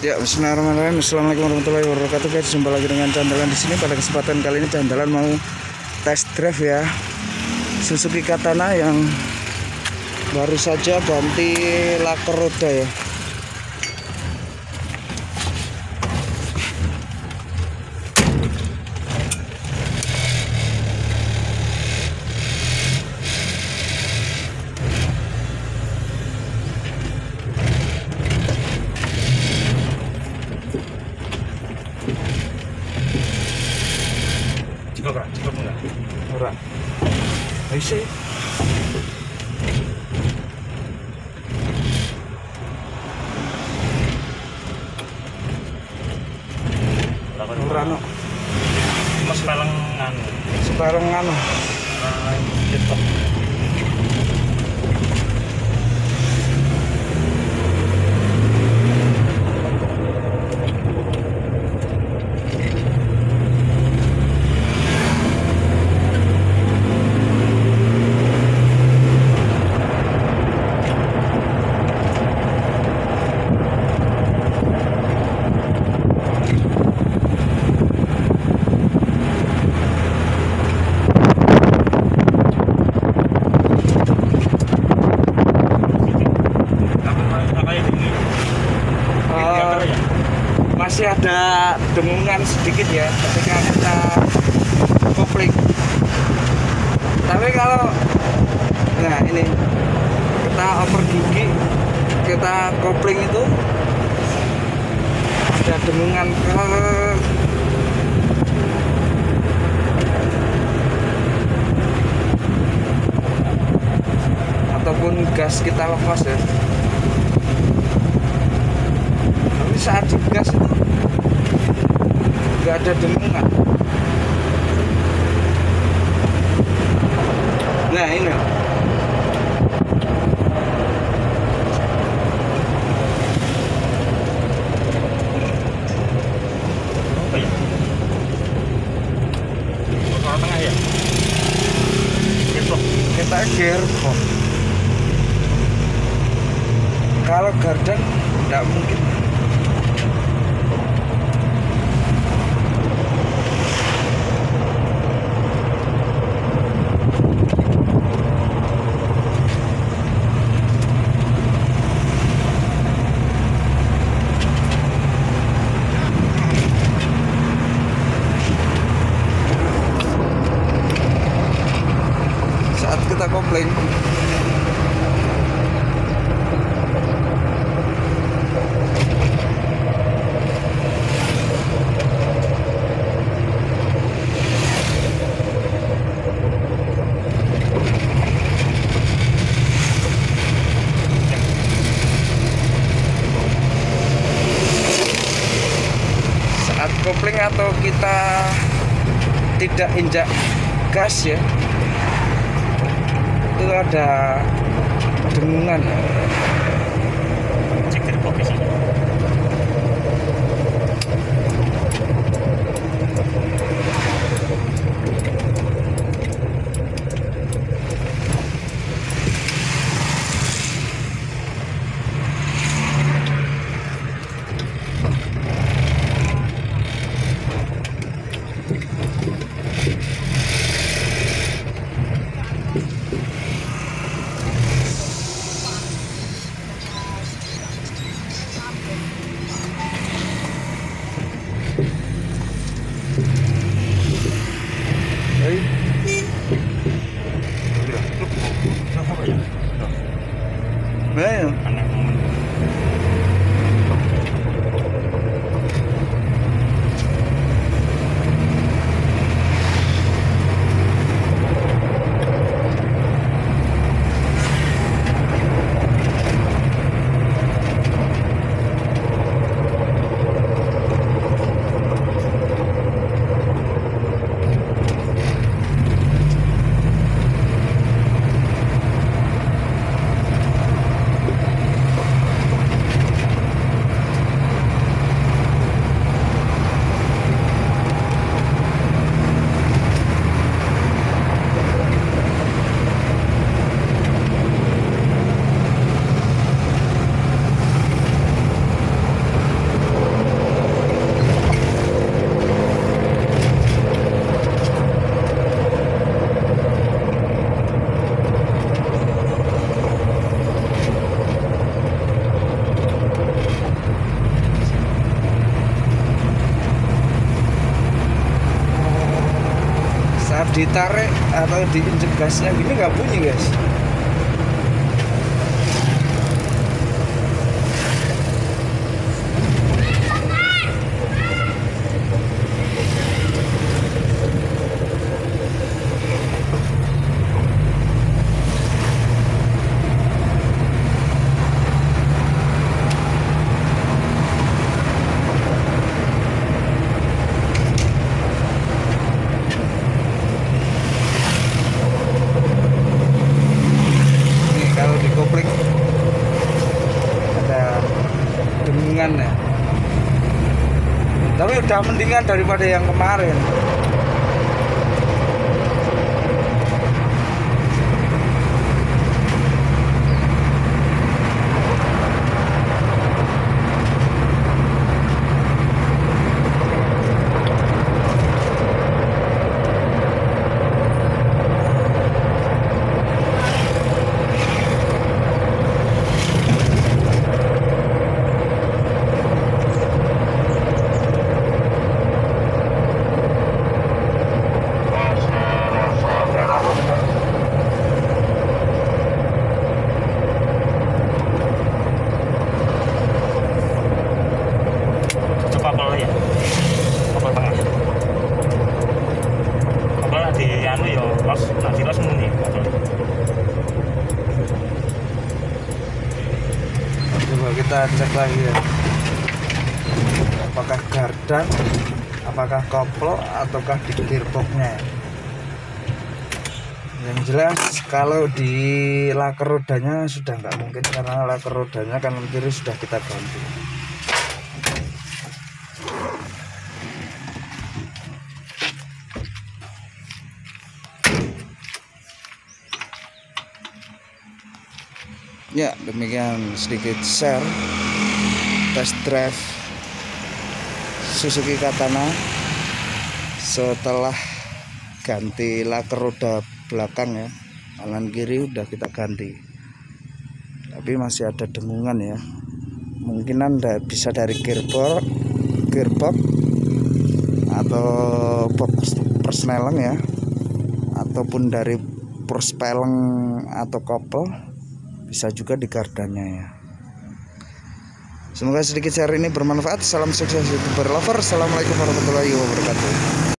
Ya, bismillahirrahmanirrahim. Assalamualaikum warahmatullahi wabarakatuh guys. Jumpa lagi dengan Candalan di sini. Pada kesempatan kali ini Candalan mau test drive ya Suzuki Katana yang baru saja ganti laker roda ya. Cukup enggak? Ora. Bisa. Ora no. Mas pelengan. Sebarengan. Gitu. Masih ada dengungan sedikit ya ketika kita kopling. Tapi kalau nah ini kita oper gigi, kita kopling itu ada dengungan ataupun gas kita lepas ya. Tapi saat digas itu nggak ada dengungan. Nah ini Apa ya? Motor tengah ya? Gitu. kita gearbox. Kalau gardan nggak mungkin. Saat kita kopling kopling atau kita tidak injak gas ya, itu ada dengungan. Cek dari posisi. ditarik atau diinjek gasnya gini nggak bunyi guys. Kopling ada dengungan ya, tapi udah mendingan daripada yang kemarin. Kabel ya, kabel tengah. Kabel di anu ya, nanti los muni. Coba kita cek lagi ya, apakah gardan, apakah koplo, ataukah di gearboxnya. Yang jelas kalau di laker rodanya sudah nggak mungkin, karena laker rodanya kanan kiri sudah kita ganti. Ya, demikian sedikit share test drive Suzuki Katana setelah ganti laker roda belakang ya, kanan kiri udah kita ganti, tapi masih ada dengungan ya. Mungkinan bisa dari gearbox atau box persneleng ya, ataupun dari persneleng atau kopel, bisa juga di gardannya ya. Semoga sedikit share ini bermanfaat. Salam sukses YouTuber lover. Assalamualaikum warahmatullahi wabarakatuh.